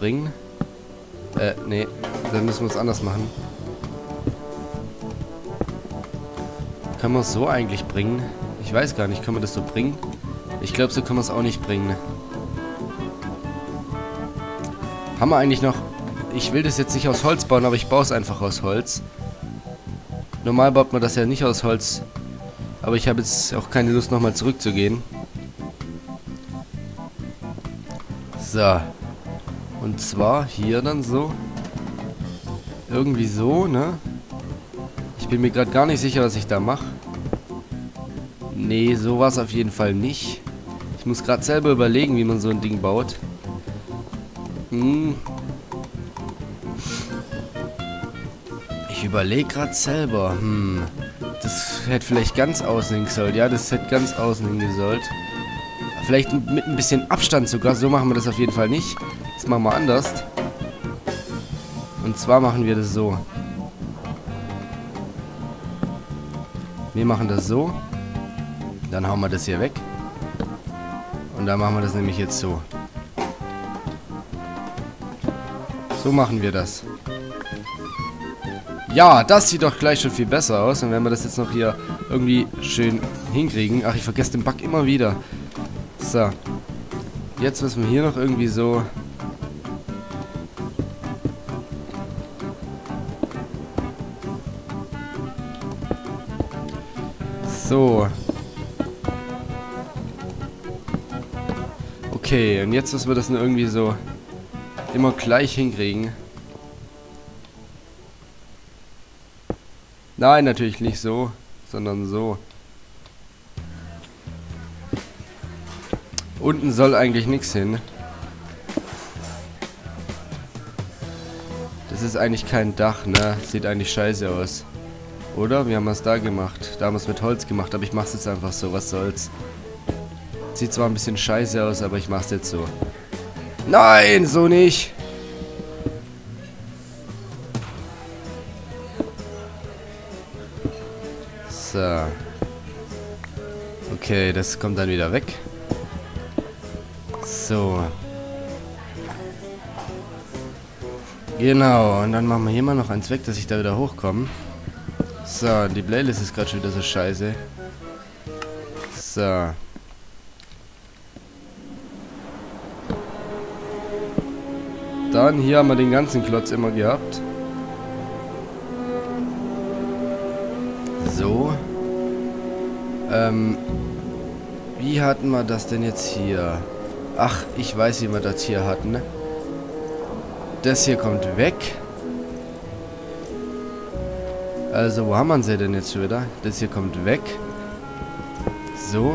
bringen. Nee. Dann müssen wir es anders machen. Kann man es so eigentlich bringen? Ich weiß gar nicht. Kann man das so bringen? Ich glaube, so kann man es auch nicht bringen. Haben wir eigentlich noch... Ich will das jetzt nicht aus Holz bauen, aber ich baue es einfach aus Holz. Normal baut man das ja nicht aus Holz. Aber ich habe jetzt auch keine Lust, nochmal zurückzugehen. So. Und zwar hier dann so. Irgendwie so, ne? Ich bin mir gerade gar nicht sicher, was ich da mache. Nee, so war es auf jeden Fall nicht. Ich muss gerade selber überlegen, wie man so ein Ding baut. Ich überlege gerade selber. Das hätte vielleicht ganz außen hin gesollt. Ja, das hätte ganz außen hin gesollt. Vielleicht mit ein bisschen Abstand sogar. So machen wir das auf jeden Fall nicht. Das machen wir anders. Und zwar machen wir das so. Wir machen das so. Dann hauen wir das hier weg. Und dann machen wir das nämlich jetzt so. So machen wir das. Ja, das sieht doch gleich schon viel besser aus. Und wenn wir das jetzt noch hier irgendwie schön hinkriegen. Ach, ich vergesse den Bug immer wieder. So. Jetzt müssen wir hier noch irgendwie so... So. Okay, und jetzt müssen wir das nur irgendwie so immer gleich hinkriegen. Nein, natürlich nicht so, sondern so. Unten soll eigentlich nichts hin. Das ist eigentlich kein Dach, ne? Sieht eigentlich scheiße aus. Oder? Wie haben wir es da gemacht? Da haben wir es mit Holz gemacht, aber ich mach's jetzt einfach so, was soll's. Sieht zwar ein bisschen scheiße aus, aber ich mach's jetzt so. Nein, so nicht! So. Okay, das kommt dann wieder weg. So. Genau, und dann machen wir hier mal noch eins weg, dass ich da wieder hochkomme. So, die Playlist ist gerade schon wieder so scheiße. So. Dann hier haben wir den ganzen Klotz immer gehabt. So. Wie hatten wir das denn jetzt hier? Ach, ich weiß, wie wir das hier hatten. Das hier kommt weg. Also, wo haben wir sie denn jetzt schon wieder? Das hier kommt weg. So.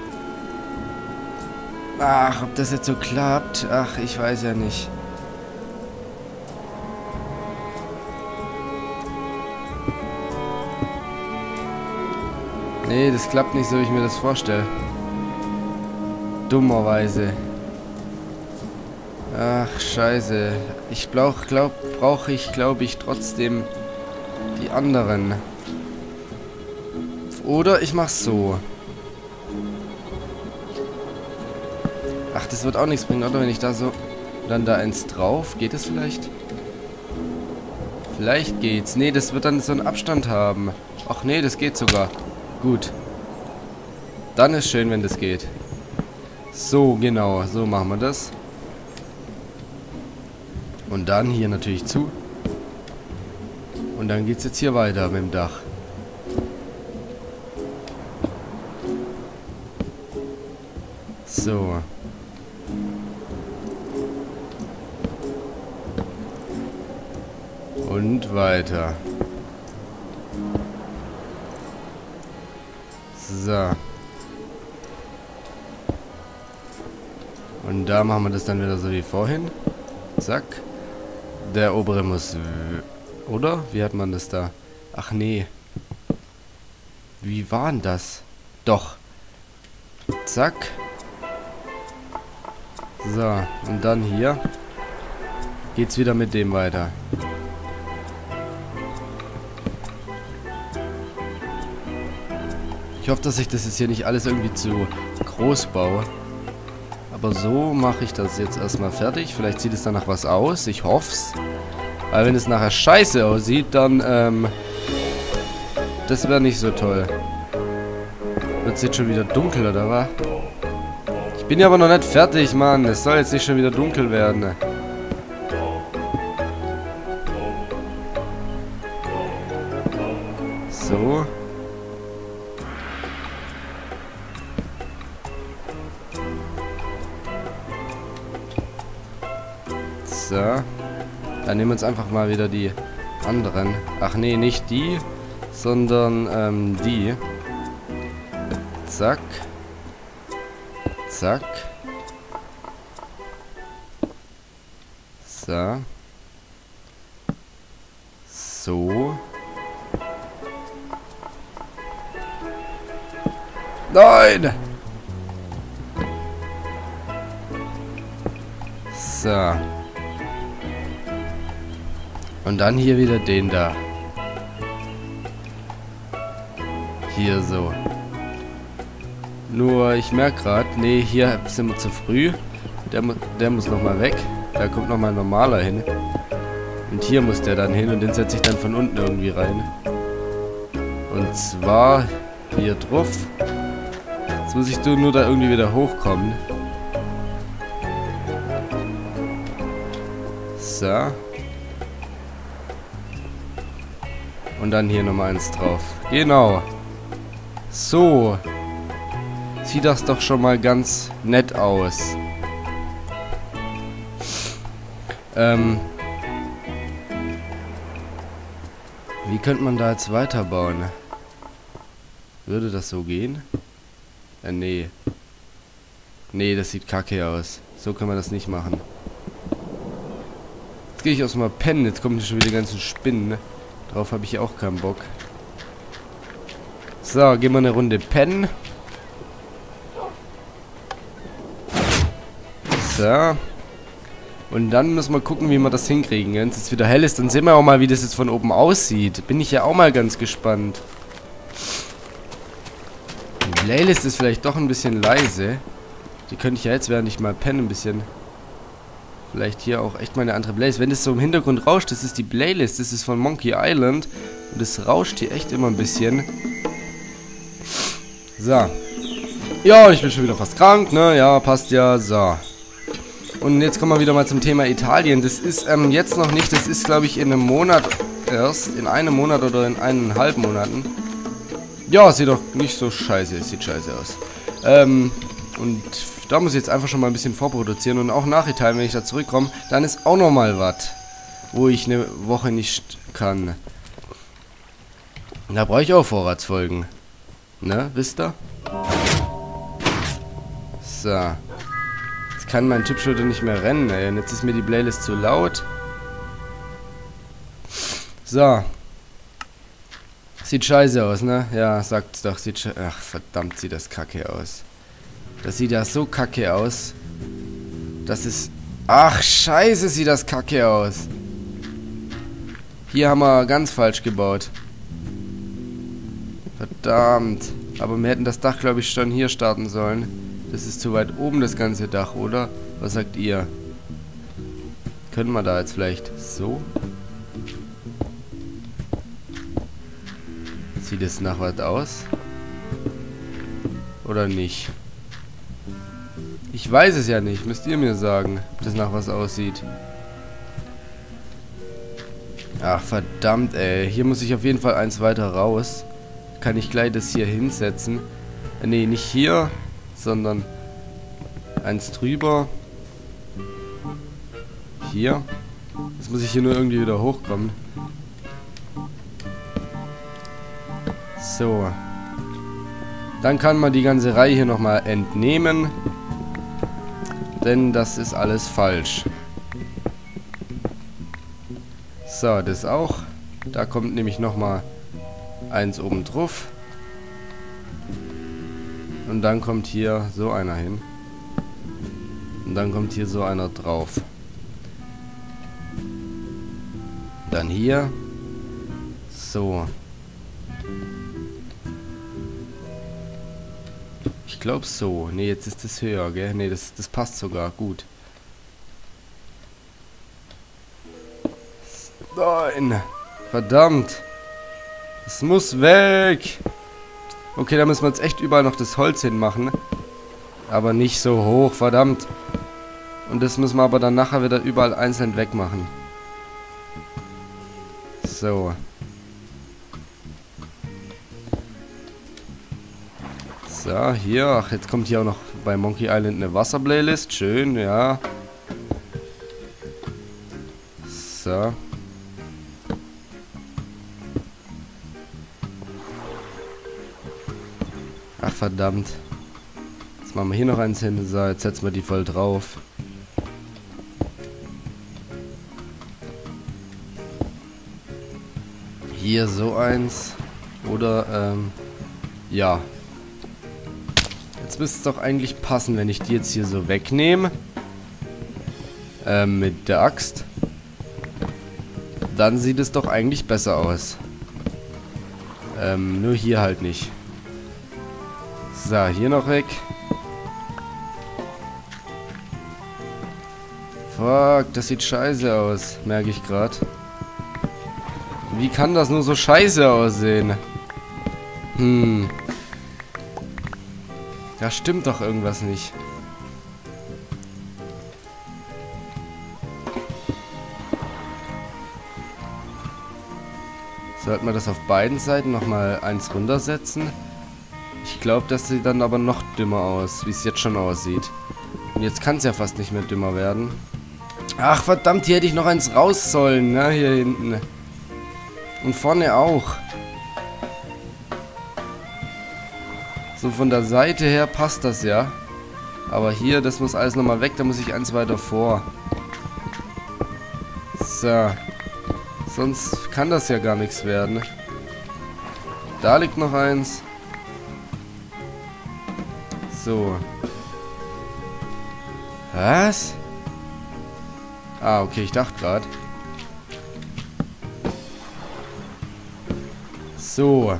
Ach, ob das jetzt so klappt? Ach, ich weiß ja nicht. Nee, das klappt nicht so, wie ich mir das vorstelle. Dummerweise. Ach, scheiße. Ich brauche ich, glaube ich, trotzdem die anderen. Oder ich mach's so. Ach, das wird auch nichts bringen, oder? Wenn ich da so... Dann da eins drauf. Geht das vielleicht? Vielleicht geht's. Nee, das wird dann so einen Abstand haben. Ach nee, das geht sogar. Gut. Dann ist schön, wenn das geht. So, genau. So machen wir das. Und dann hier natürlich zu. Und dann geht's jetzt hier weiter mit dem Dach. So. Und weiter. So. Und da machen wir das dann wieder so wie vorhin. Zack. Der obere muss... Oder? Wie hat man das da? Ach nee. Wie war denn das? Doch. Zack. So. Und dann hier geht's wieder mit dem weiter. Ich hoffe, dass ich das jetzt hier nicht alles irgendwie zu groß baue. Aber Aber so mache ich das jetzt erstmal fertig. Vielleicht sieht es danach was aus. Ich hoff's. Weil wenn es nachher scheiße aussieht, dann, das wäre nicht so toll. Wird es jetzt schon wieder dunkel, oder was? Ich bin ja aber noch nicht fertig, Mann. Es soll jetzt nicht schon wieder dunkel werden. So. So. Dann nehmen wir uns einfach mal wieder die anderen. Ach nee, nicht die, sondern die. Zack. Zack. So. So. Nein! So. Und dann hier wieder den da. Hier so. Nur, ich merke gerade, nee, hier sind wir zu früh. Der muss nochmal weg. Da kommt nochmal ein normaler hin. Und hier muss der dann hin und den setze ich dann von unten irgendwie rein. Und zwar hier drauf. Jetzt muss ich nur da irgendwie wieder hochkommen. So. Und dann hier nochmal eins drauf. Genau. So. Sieht das doch schon mal ganz nett aus. Wie könnte man da jetzt weiterbauen? Würde das so gehen? Nee. Nee, das sieht kacke aus. So kann man das nicht machen. Jetzt gehe ich erstmal pennen. Jetzt kommen hier schon wieder die ganzen Spinnen. Ne? Darauf habe ich auch keinen Bock. So, gehen wir eine Runde pennen. So. Und dann müssen wir gucken, wie wir das hinkriegen. Wenn es jetzt wieder hell ist, dann sehen wir auch mal, wie das jetzt von oben aussieht. Bin ich ja auch mal ganz gespannt. Die Playlist ist vielleicht doch ein bisschen leise. Die könnte ich ja jetzt, während ich mal penne, ein bisschen... Vielleicht hier auch echt mal eine andere Playlist. Wenn das so im Hintergrund rauscht, das ist die Playlist. Das ist von Monkey Island. Und das rauscht hier echt immer ein bisschen. So. Ja, ich bin schon wieder fast krank, ne? Ja, passt ja. So. Und jetzt kommen wir wieder mal zum Thema Italien. Das ist jetzt noch nicht, das ist glaube ich in einem Monat erst. In einem Monat oder in 1,5 Monaten. Ja, sieht doch nicht so scheiße, sieht scheiße aus. Und da muss ich jetzt einfach schon mal ein bisschen vorproduzieren. Und auch nach Italien, wenn ich da zurückkomme, dann ist auch nochmal was, wo ich eine Woche nicht kann. Da brauche ich auch Vorratsfolgen. Ne, wisst ihr? So. Jetzt kann mein Chipshooter nicht mehr rennen, ey. Und jetzt ist mir die Playlist zu laut. So. Sieht scheiße aus, ne? Ja, sagt's doch. Ach, verdammt, sieht das kacke aus. Das sieht ja so kacke aus. Das ist... Ach, scheiße, sieht das kacke aus. Hier haben wir ganz falsch gebaut. Verdammt. Aber wir hätten das Dach, glaube ich, schon hier starten sollen. Das ist zu weit oben, das ganze Dach, oder? Was sagt ihr? Können wir da jetzt vielleicht so? Sieht es nach was aus? Oder nicht? Ich weiß es ja nicht. Müsst ihr mir sagen, ob das nach was aussieht. Ach, verdammt, ey. Hier muss ich auf jeden Fall eins weiter raus. Kann ich gleich das hier hinsetzen. Nee, nicht hier, sondern eins drüber. Hier. Jetzt muss ich hier nur irgendwie wieder hochkommen. So. Dann kann man die ganze Reihe hier nochmal entnehmen. Denn das ist alles falsch. So, das auch. Da kommt nämlich nochmal eins oben drauf. Und dann kommt hier so einer hin. Und dann kommt hier so einer drauf. Dann hier. So. Ich glaube so. Ne, jetzt ist es höher, gell? Ne, das passt sogar. Gut. Nein. Verdammt. Es muss weg. Okay, da müssen wir jetzt echt überall noch das Holz hinmachen. Aber nicht so hoch, verdammt. Und das müssen wir aber dann nachher wieder überall einzeln wegmachen. So. So, hier. Ach, jetzt kommt hier auch noch bei Monkey Island eine Wasserplaylist. Schön, ja. So. Ach, verdammt. Jetzt machen wir hier noch eins hin. So, jetzt setzen wir die voll drauf. Hier so eins. Oder, ja. Jetzt müsste es doch eigentlich passen, wenn ich die jetzt hier so wegnehme. Mit der Axt. Dann sieht es doch eigentlich besser aus. Nur hier halt nicht. So, hier noch weg. Fuck, das sieht scheiße aus, merke ich gerade. Wie kann das nur so scheiße aussehen? Da stimmt doch irgendwas nicht. Sollten wir das auf beiden Seiten nochmal eins runtersetzen? Ich glaube, das sieht dann aber noch dümmer aus, wie es jetzt schon aussieht. Und jetzt kann es ja fast nicht mehr dümmer werden. Ach, verdammt, hier hätte ich noch eins raus sollen, ne, hier hinten. Und vorne auch. So von der Seite her passt das ja. Aber hier, das muss alles nochmal weg, da muss ich eins weiter vor. So. Sonst kann das ja gar nichts werden. Da liegt noch eins. So. Was? Ah, okay, ich dachte gerade. So.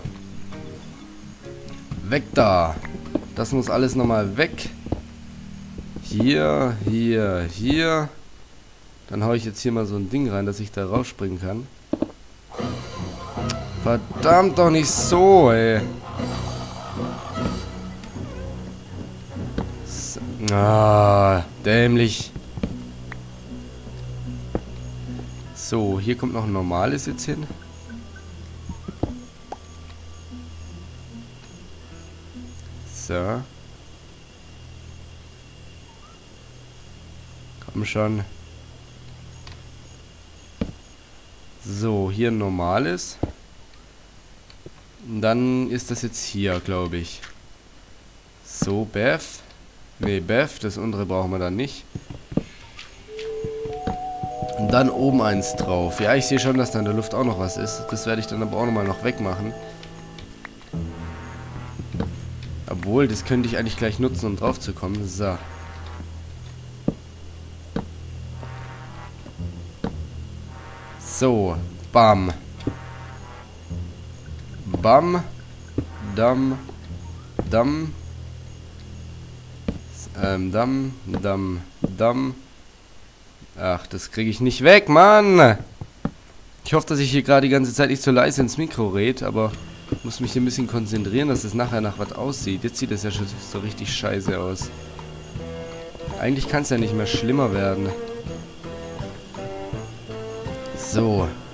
Weg da. Das muss alles nochmal weg. Hier, hier, hier. Dann hau ich jetzt hier mal so ein Ding rein, dass ich da rausspringen kann. Verdammt doch nicht so, ey. So. Ah, dämlich. So, hier kommt noch ein normales jetzt hin. So. Komm schon. So, hier ein normales. Und dann ist das jetzt hier, glaube ich. So, Beth. Ne, Beth, das untere brauchen wir dann nicht. Und dann oben eins drauf. Ja, ich sehe schon, dass da in der Luft auch noch was ist. Das werde ich dann aber auch nochmal noch wegmachen. Obwohl, das könnte ich eigentlich gleich nutzen, um drauf zu kommen. So. So, bam. Bam. Dam. Dam. Dam. Ach, das kriege ich nicht weg, Mann. Ich hoffe, dass ich hier gerade die ganze Zeit nicht so leise ins Mikro rede, aber ich muss mich hier ein bisschen konzentrieren, dass es nachher nach was aussieht. Jetzt sieht es ja schon so richtig scheiße aus. Eigentlich kann es ja nicht mehr schlimmer werden. So.